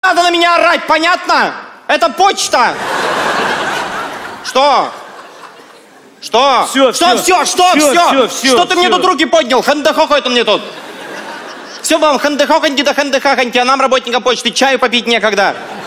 надо на меня орать, понятно? Это почта. Что? Что? Все. Что ты мне тут руки поднял? Хэндехохо это мне тут. Все вам хэндехоханьки да хэндехаханьки, а нам, работникам почты, чаю попить некогда.